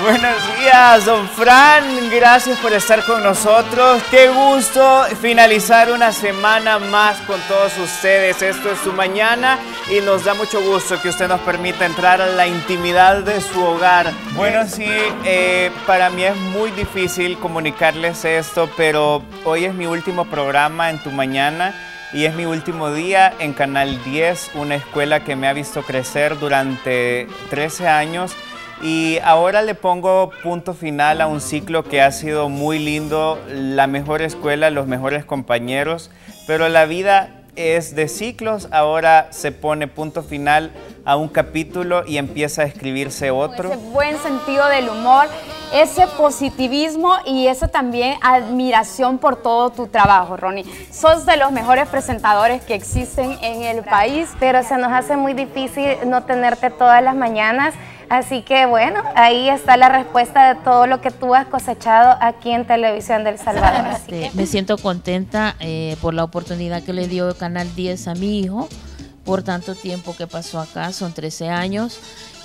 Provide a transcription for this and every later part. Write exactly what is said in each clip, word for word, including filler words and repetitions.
Buenos días, don Fran, gracias por estar con nosotros. Qué gusto finalizar una semana más con todos ustedes. Esto es Su Mañana y nos da mucho gusto que usted nos permita entrar a la intimidad de su hogar. Bueno, sí, eh, para mí es muy difícil comunicarles esto, pero hoy es mi último programa en Tu Mañana y es mi último día en Canal diez, una escuela que me ha visto crecer durante trece años. Y ahora le pongo punto final a un ciclo que ha sido muy lindo, la mejor escuela, los mejores compañeros, pero la vida es de ciclos. Ahora se pone punto final a un capítulo y empieza a escribirse otro. Ese buen sentido del humor, ese positivismo y esa también admiración por todo tu trabajo, Ronnie. Sos de los mejores presentadores que existen en el país. Pero se nos hace muy difícil no tenerte todas las mañanas. Así que bueno, ahí está la respuesta de todo lo que tú has cosechado aquí en Televisión del Salvador. Este, me siento contenta eh, por la oportunidad que le dio Canal diez a mi hijo, por tanto tiempo que pasó acá, son trece años,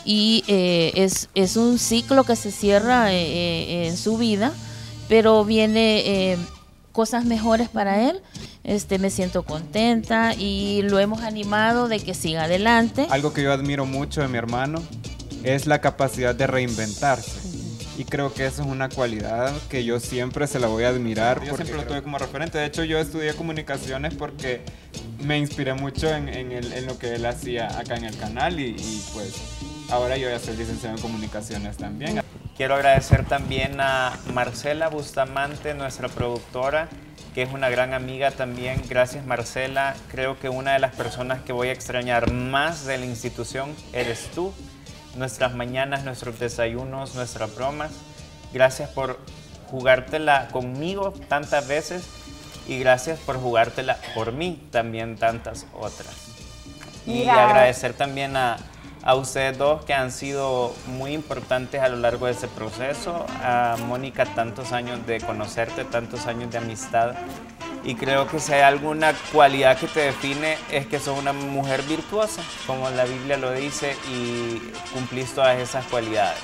y eh, es, es un ciclo que se cierra eh, eh, en su vida, pero viene eh, cosas mejores para él. Este, me siento contenta y lo hemos animado de que siga adelante. Algo que yo admiro mucho de mi hermano es la capacidad de reinventarse. Y creo que eso es una cualidad que yo siempre se la voy a admirar. Yo siempre lo tuve como referente. De hecho, yo estudié comunicaciones porque me inspiré mucho en, en, el, en lo que él hacía acá en el canal y, y pues ahora yo ya soy licenciado en comunicaciones también. Quiero agradecer también a Marcela Bustamante, nuestra productora, que es una gran amiga también. Gracias, Marcela. Creo que una de las personas que voy a extrañar más de la institución eres tú. Nuestras mañanas, nuestros desayunos, nuestras bromas. Gracias por jugártela conmigo tantas veces y gracias por jugártela por mí también tantas otras. Y Mira. agradecer también a, a ustedes dos que han sido muy importantes a lo largo de este proceso. A Mónica, tantos años de conocerte, tantos años de amistad. Y creo que si hay alguna cualidad que te define es que sos una mujer virtuosa, como la Biblia lo dice, y cumplís todas esas cualidades.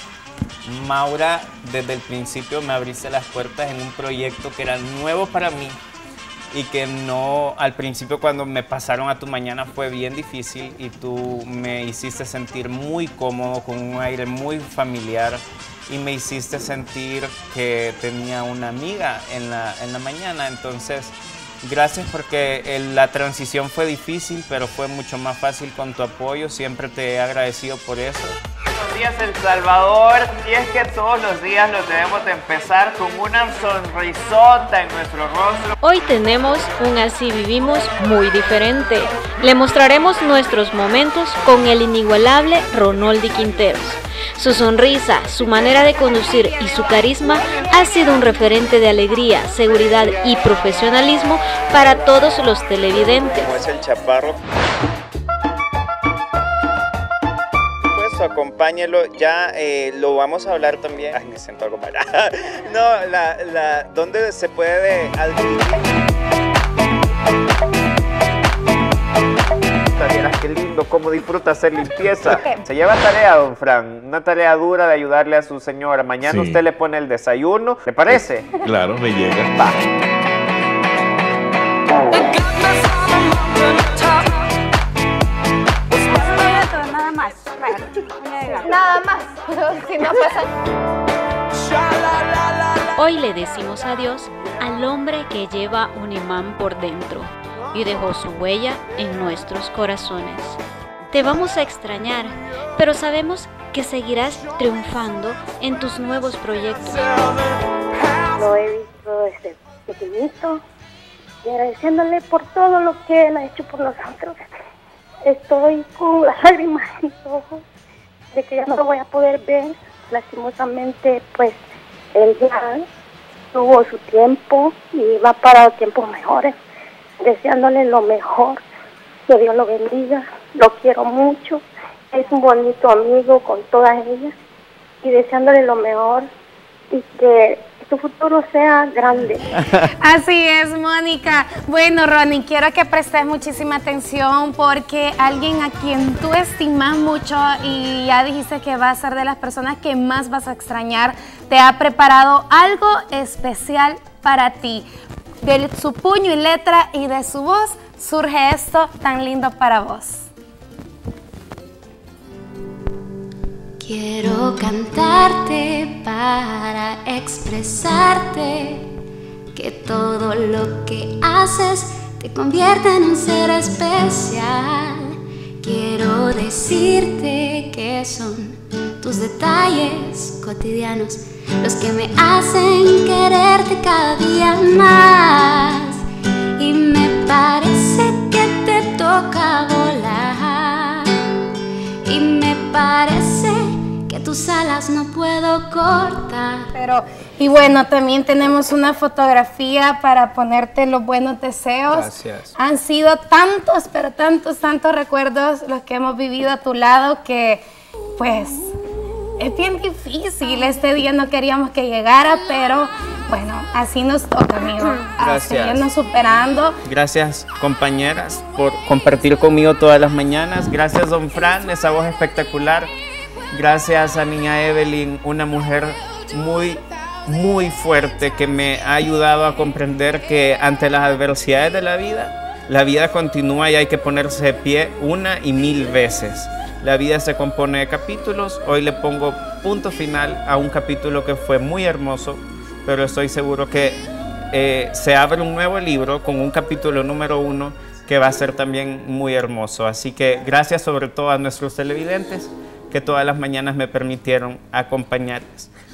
Maura, desde el principio me abriste las puertas en un proyecto que era nuevo para mí y que no, al principio cuando me pasaron a Tu Mañana fue bien difícil y tú me hiciste sentir muy cómodo, con un aire muy familiar. Y me hiciste sentir que tenía una amiga en la, en la mañana. Entonces, gracias porque el, la transición fue difícil, pero fue mucho más fácil con tu apoyo. Siempre te he agradecido por eso. Buenos días, El Salvador. Y es que todos los días los debemos de empezar con una sonrisota en nuestro rostro. Hoy tenemos un Así Vivimos muy diferente. Le mostraremos nuestros momentos con el inigualable Ronoldi Quinteros. Su sonrisa, su manera de conducir y su carisma ha sido un referente de alegría, seguridad y profesionalismo para todos los televidentes. Como es el chaparro. Pues acompáñelo, ya eh, lo vamos a hablar también. Ay, me siento algo mal. No, la, la, ¿dónde se puede adquirir? Qué lindo, cómo disfruta hacer limpieza. Se lleva tarea, don Fran, una tarea dura de ayudarle a su señora. Mañana sí. Usted le pone el desayuno, ¿le parece? Claro, me llega. Va. Nada más. Nada más. Si no pasa. Hoy le decimos adiós al hombre que lleva un imán por dentro y dejó su huella en nuestros corazones. Te vamos a extrañar, pero sabemos que seguirás triunfando en tus nuevos proyectos. Lo he visto desde pequeñito y agradeciéndole por todo lo que él ha hecho por nosotros. Estoy con las lágrimas en mis ojos de que ya no lo voy a poder ver. Lastimosamente, pues, él ya tuvo su tiempo y va para tiempos mejores. Deseándole lo mejor, que Dios lo bendiga, lo quiero mucho, es un bonito amigo con todas ellas y deseándole lo mejor y que que tu futuro sea grande. Así es, Mónica. Bueno, Ronnie, quiero que prestes muchísima atención porque alguien a quien tú estimas mucho y ya dijiste que va a ser de las personas que más vas a extrañar, te ha preparado algo especial para ti. De su puño y letra y de su voz surge esto tan lindo para vos. Quiero cantarte para expresarte que todo lo que haces te convierte en un ser especial. Quiero decirte que son tus detalles cotidianos los que me hacen quererte cada día más. Y me parece que te toca volar, y me parece que tus alas no puedo cortar. Pero, y bueno, también tenemos una fotografía para ponerte los buenos deseos. Gracias. Han sido tantos, pero tantos, tantos recuerdos los que hemos vivido a tu lado que, pues, es bien difícil. Este día no queríamos que llegara, pero bueno, así nos toca, amigo. A seguirnos superando. Gracias, compañeras, por compartir conmigo todas las mañanas. Gracias, don Fran, esa voz espectacular. Gracias a niña Evelyn, una mujer muy, muy fuerte que me ha ayudado a comprender que ante las adversidades de la vida, la vida continúa y hay que ponerse de pie una y mil veces. La vida se compone de capítulos. Hoy le pongo punto final a un capítulo que fue muy hermoso, pero estoy seguro que eh, se abre un nuevo libro con un capítulo número uno que va a ser también muy hermoso. Así que gracias sobre todo a nuestros televidentes que todas las mañanas me permitieron acompañarles.